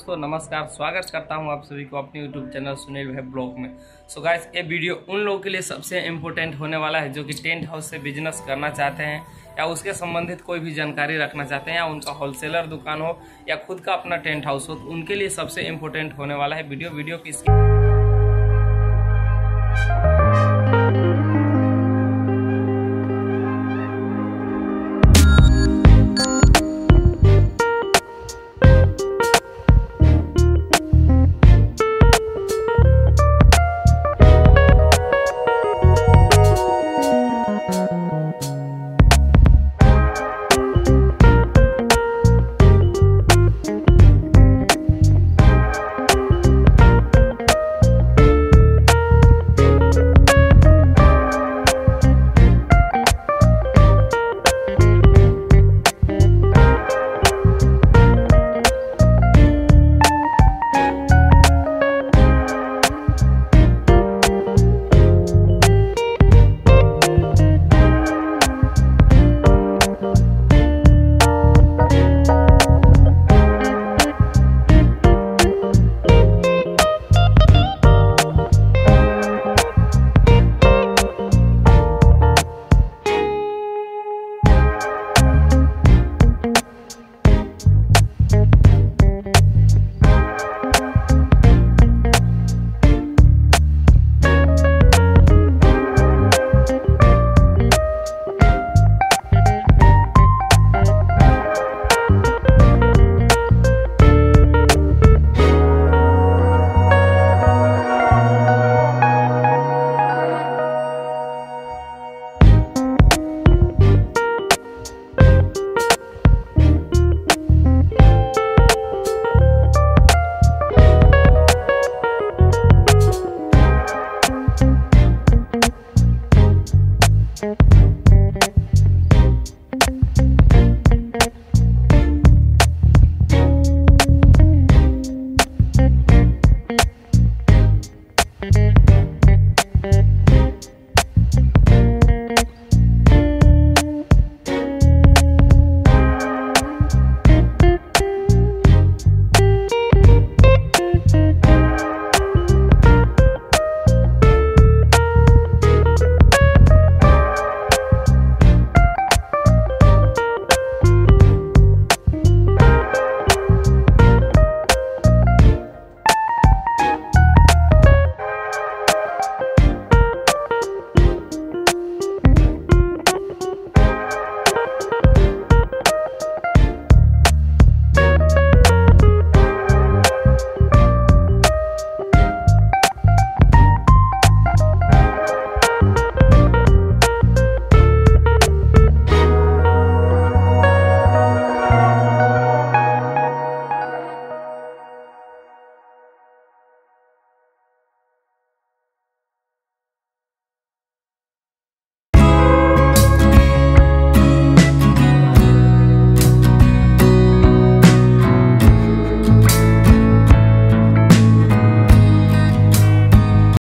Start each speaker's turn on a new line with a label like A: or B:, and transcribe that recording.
A: दोस्तों नमस्कार, स्वागत करता हूं आप सभी को अपने यूट्यूब चैनल सुनील भाई ब्लॉग में। सो गाइस, ये वीडियो उन लोगों के लिए सबसे इम्पोर्टेंट होने वाला है जो कि टेंट हाउस से बिजनेस करना चाहते हैं या उसके संबंधित कोई भी जानकारी रखना चाहते हैं, या उनका होलसेलर दुकान हो या खुद का अपना टेंट हाउस हो, तो उनके लिए सबसे इम्पोर्टेंट होने वाला है वीडियो की